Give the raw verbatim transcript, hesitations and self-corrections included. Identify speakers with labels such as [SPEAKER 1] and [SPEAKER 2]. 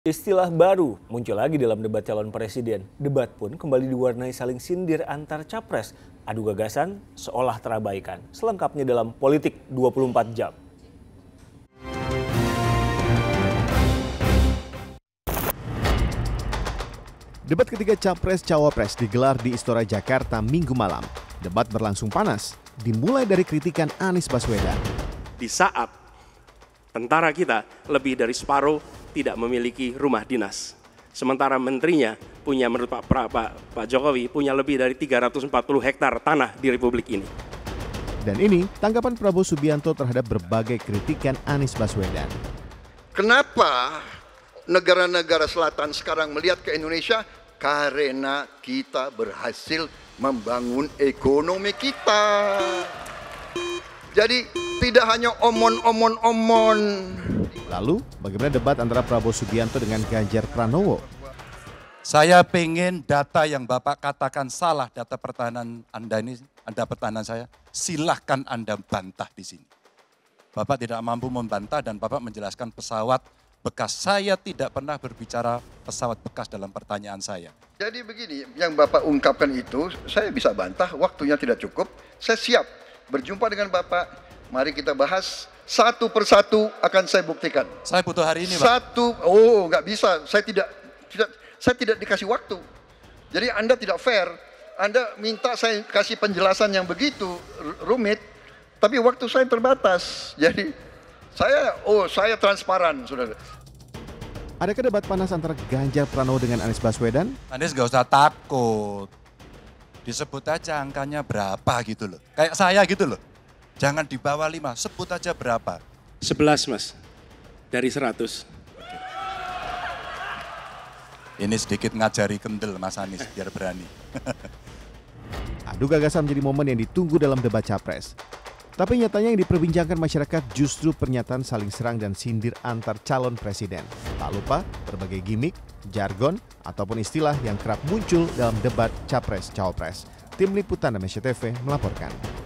[SPEAKER 1] Istilah baru muncul lagi dalam debat calon presiden. Debat pun kembali diwarnai saling sindir antar capres. Adu gagasan seolah terabaikan. Selengkapnya dalam Politik dua puluh empat jam.
[SPEAKER 2] Debat ketiga Capres-Cawapres digelar di Istora Jakarta Minggu malam. Debat berlangsung panas, dimulai dari kritikan Anies Baswedan.
[SPEAKER 3] Di saat tentara kita lebih dari separuh tidak memiliki rumah dinas. Sementara menterinya punya, menurut Pak, Pak, Pak Jokowi, punya lebih dari tiga ratus empat puluh hektar tanah di Republik ini.
[SPEAKER 2] Dan ini tanggapan Prabowo Subianto terhadap berbagai kritikan Anies Baswedan.
[SPEAKER 4] Kenapa negara-negara selatan sekarang melihat ke Indonesia? Karena kita berhasil membangun ekonomi kita. Jadi tidak hanya omon-omon-omon.
[SPEAKER 2] Lalu, bagaimana debat antara Prabowo Subianto dengan Ganjar Pranowo?
[SPEAKER 5] Saya pengen data yang Bapak katakan salah, data pertahanan Anda ini, Anda pertahanan saya, silahkan Anda bantah di sini. Bapak tidak mampu membantah dan Bapak menjelaskan pesawat bekas. Saya tidak pernah berbicara pesawat bekas dalam pertanyaan saya.
[SPEAKER 4] Jadi begini, yang Bapak ungkapkan itu, saya bisa bantah, waktunya tidak cukup. Saya siap berjumpa dengan Bapak. Mari kita bahas satu persatu, akan saya buktikan.
[SPEAKER 5] Saya butuh hari ini, Pak.
[SPEAKER 4] Satu, oh nggak bisa, saya tidak, tidak, saya tidak dikasih waktu. Jadi Anda tidak fair. Anda minta saya kasih penjelasan yang begitu rumit, tapi waktu saya terbatas. Jadi saya, oh saya transparan, saudara.
[SPEAKER 2] Adakah debat panas antara Ganjar Pranowo dengan Anies Baswedan?
[SPEAKER 5] Anies nggak usah takut. Disebut aja angkanya berapa gitu loh. Kayak saya gitu loh. Jangan di bawah lima, sebut aja berapa.
[SPEAKER 3] sebelas mas, dari seratus.
[SPEAKER 5] Ini sedikit ngajari kendel Mas Anies, biar berani.
[SPEAKER 2] Adu gagasan menjadi momen yang ditunggu dalam debat capres. Tapi nyatanya yang diperbincangkan masyarakat justru pernyataan saling serang dan sindir antar calon presiden. Tak lupa berbagai gimmick, jargon, ataupun istilah yang kerap muncul dalam debat capres-cawapres. Tim Liputan Indonesia T V melaporkan.